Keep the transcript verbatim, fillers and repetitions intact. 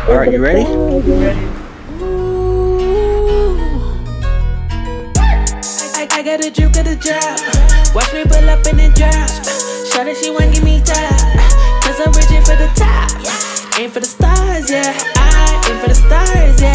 Alright, you ready? I, I got a drip, got a drop. Watch me pull up in the drop. Shawty, she wanna give me top. Cause I'm reaching for the top. Aim for the stars, yeah. I aim for the stars, yeah.